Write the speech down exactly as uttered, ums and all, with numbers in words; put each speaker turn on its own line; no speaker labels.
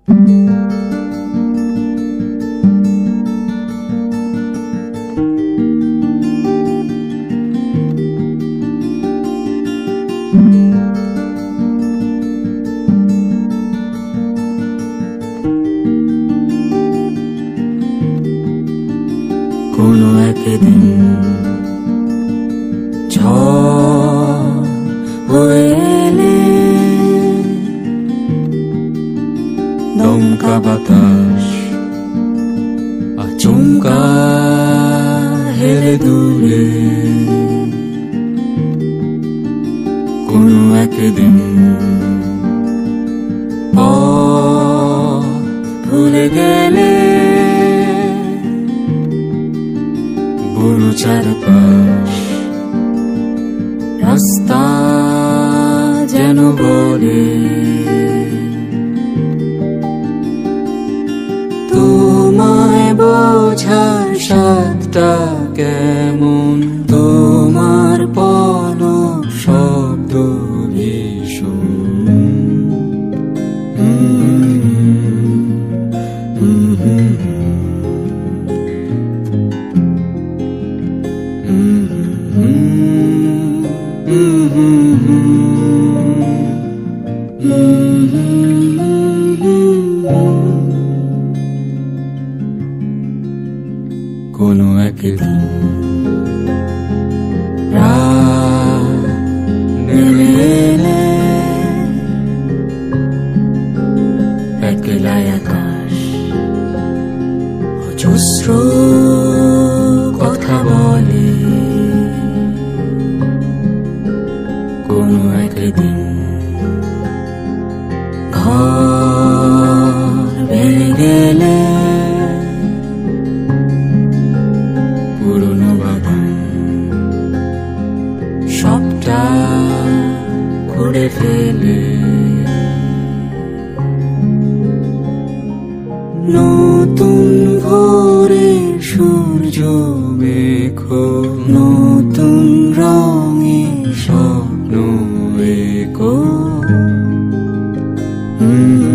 কোনো একদিন ঝড় হয়ে এলে দমকা বাতাস আচমকা হেলে দুলে কোনো একদিন পথ ভুলে গেলে বুনো চারপাশ রাস্তা যেন বলে তোমায় বোঝার সাতটা কেমন তোমার পলক শব্দ ভীষণ কোনো একদিন রাত নেমে এলে একলাই আকাশ অজস্র কথা বলে কোনো একদিন ঘর ভেঙে গেলে পুরনো বাগান সবটা খুঁড়ে ফেলে নতুন ভোরে সূর্য মেখো নতুন রঙে স্বপ্ন এঁকো